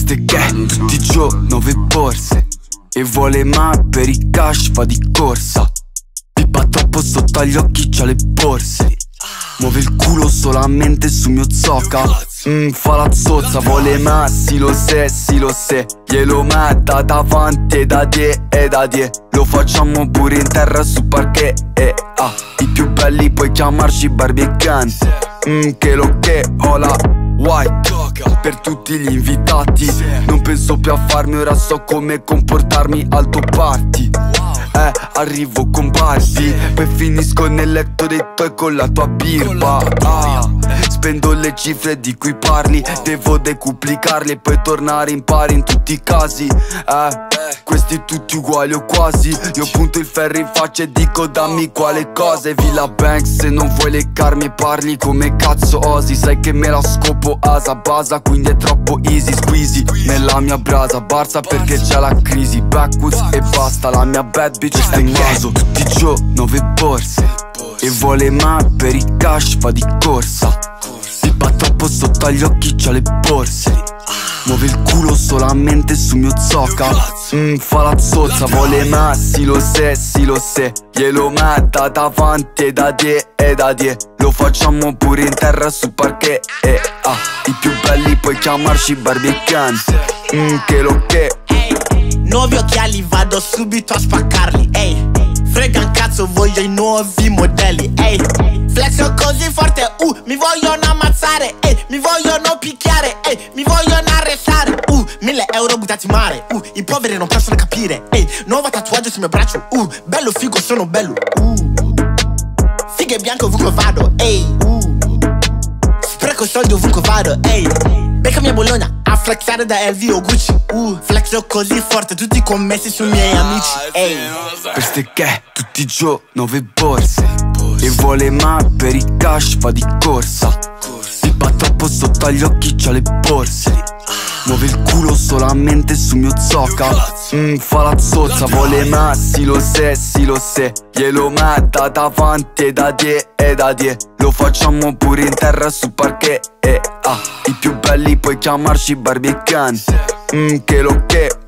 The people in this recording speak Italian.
ste che tutti i giorni 9 borse e vuole mai per i cash va di corsa. Pippa troppo sotto agli occhi c'ha le borse, muove il culo solamente su mio zocca. Fa la zozza, vuole ma sì lo se glielo metta davanti e da die. Lo facciamo pure in terra su parquet i più belli puoi chiamarci Barbie e Ken. Che lo che ho la white per tutti gli invitati. Non penso più a farmi, ora so come comportarmi al tuo party. Arrivo con Barbie, poi finisco nel letto dei tuoi con la tua birba. Spendo le cifre di cui parli, devo decuplicarle e poi tornare in pari in tutti i casi. Questi tutti uguali o quasi. Io punto il ferro in faccia e dico dammi quale cosa. E VillaBanks, se non vuoi leccarmi parli come cazzo osi. Sai che me la scopo asa basa, quindi è troppo easy squeezy. Nella mia brasa barza perché c'è la crisi. Backwoods e basta, la mia bad bitch sta in caso. Tutti i giorni 9 borse e vuole mai per i cash va di corsa. Pippa troppo sotto agli occhi c'ha le borse, muove il culo solamente su mio zocca. Fa la zozza, vuole ma sì lo se glielo metta davanti e da die. Lo facciamo pure in terra su parquet i più belli puoi chiamarci Barbie e Ken. Che lo che nuovi occhiali vado subito a spaccarli. Frega un cazzo, voglio i nuovi modelli. Flexo così forte, mi vogliono ammazzare, mi vogliono picchiare, mi vogliono arrestare. 1000 euro buttati in mare, i poveri non possono capire. Nuovo tatuaggio sul mio braccio, bello figo, sono bello. Figo e bianco ovunque vado, spreco soldi ovunque vado, beccami a Bologna a flexare da LV o Gucci. Flexo così forte, tutti commessi sui miei amici. Per ste che tutti i giorni 9 borse e vuole mai per i cash va di corsa. Pippa troppo sotto agli occhi c'ha le borse, muove il culo solamente su mio zocca. Fa la zozza, vuole ma sì lo se glielo metta davanti e da die. Lo facciamo pure in terra su parquet i più belli puoi chiamarci Barbie e Ken. Che lo che